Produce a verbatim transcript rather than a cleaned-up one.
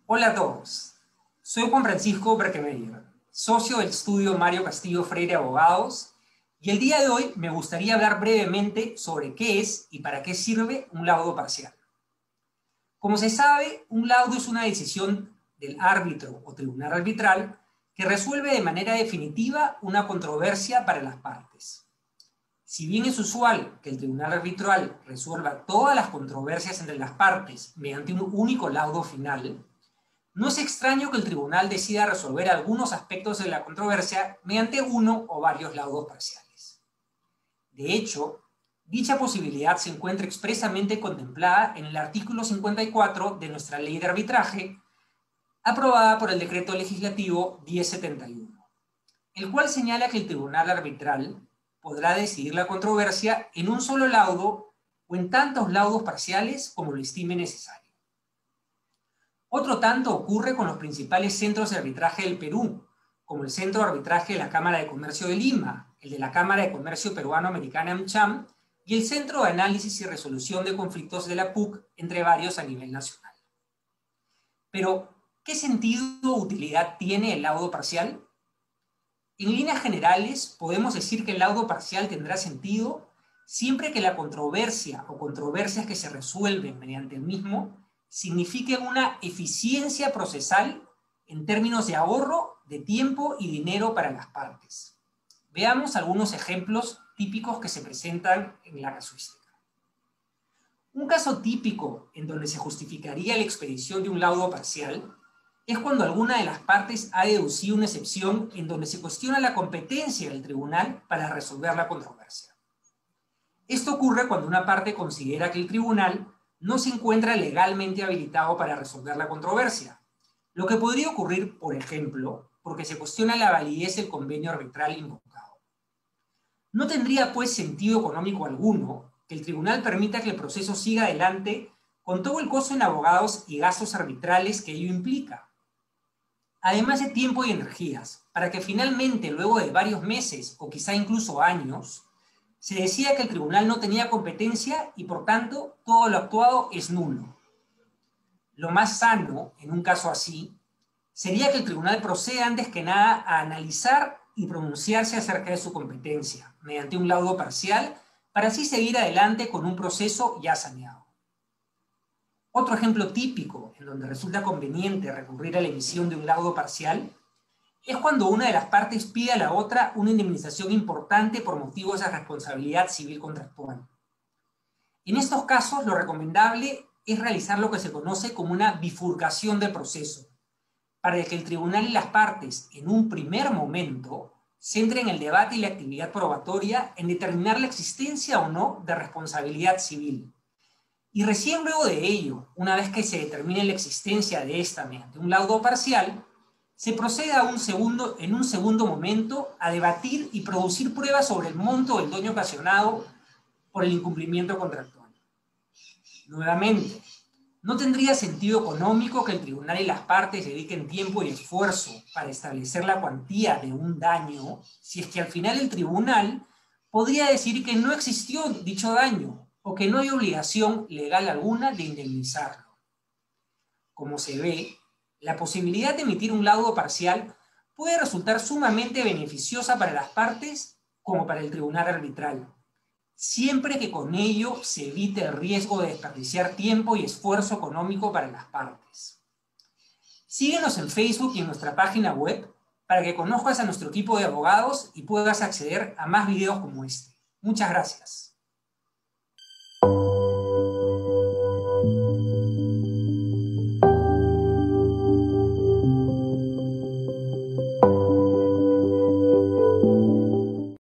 Hola a todos, soy Juan Francisco Berkemeyer, socio del estudio Mario Castillo Freire Abogados, y el día de hoy me gustaría hablar brevemente sobre qué es y para qué sirve un laudo parcial. Como se sabe, un laudo es una decisión del árbitro o tribunal arbitral que resuelve de manera definitiva una controversia para las partes. Si bien es usual que el tribunal arbitral resuelva todas las controversias entre las partes mediante un único laudo final, no es extraño que el tribunal decida resolver algunos aspectos de la controversia mediante uno o varios laudos parciales. De hecho, dicha posibilidad se encuentra expresamente contemplada en el artículo cincuenta y cuatro de nuestra Ley de Arbitraje, aprobada por el Decreto Legislativo diez setenta y uno, el cual señala que el tribunal arbitral podrá decidir la controversia en un solo laudo o en tantos laudos parciales como lo estime necesario. Otro tanto ocurre con los principales centros de arbitraje del Perú, como el Centro de Arbitraje de la Cámara de Comercio de Lima, el de la Cámara de Comercio Peruano-Americana AmCham y el Centro de Análisis y Resolución de Conflictos de la P U C, entre varios a nivel nacional. Pero, ¿qué sentido o utilidad tiene el laudo parcial? En líneas generales, podemos decir que el laudo parcial tendrá sentido siempre que la controversia o controversias que se resuelven mediante el mismo signifique una eficiencia procesal en términos de ahorro de tiempo y dinero para las partes. Veamos algunos ejemplos típicos que se presentan en la casuística. Un caso típico en donde se justificaría la expedición de un laudo parcial es cuando alguna de las partes ha deducido una excepción en donde se cuestiona la competencia del tribunal para resolver la controversia. Esto ocurre cuando una parte considera que el tribunal no se encuentra legalmente habilitado para resolver la controversia, lo que podría ocurrir, por ejemplo, porque se cuestiona la validez del convenio arbitral invocado. No tendría, pues, sentido económico alguno que el tribunal permita que el proceso siga adelante con todo el costo en abogados y gastos arbitrales que ello implica, además de tiempo y energías, para que finalmente, luego de varios meses o quizá incluso años, se decía que el tribunal no tenía competencia y, por tanto, todo lo actuado es nulo. Lo más sano, en un caso así, sería que el tribunal proceda antes que nada a analizar y pronunciarse acerca de su competencia, mediante un laudo parcial, para así seguir adelante con un proceso ya saneado. Otro ejemplo típico en donde resulta conveniente recurrir a la emisión de un laudo parcial es cuando una de las partes pide a la otra una indemnización importante por motivos de responsabilidad civil contractual. En estos casos, lo recomendable es realizar lo que se conoce como una bifurcación del proceso, para que el tribunal y las partes, en un primer momento, centren el debate y la actividad probatoria en determinar la existencia o no de responsabilidad civil. Y recién luego de ello, una vez que se determine la existencia de esta mediante un laudo parcial, se procede a un segundo, en un segundo momento a debatir y producir pruebas sobre el monto del daño ocasionado por el incumplimiento contractual. Nuevamente, no tendría sentido económico que el tribunal y las partes dediquen tiempo y esfuerzo para establecer la cuantía de un daño si es que al final el tribunal podría decir que no existió dicho daño o que no hay obligación legal alguna de indemnizarlo. Como se ve, la posibilidad de emitir un laudo parcial puede resultar sumamente beneficiosa para las partes como para el tribunal arbitral, siempre que con ello se evite el riesgo de desperdiciar tiempo y esfuerzo económico para las partes. Síguenos en Facebook y en nuestra página web para que conozcas a nuestro equipo de abogados y puedas acceder a más videos como este. Muchas gracias.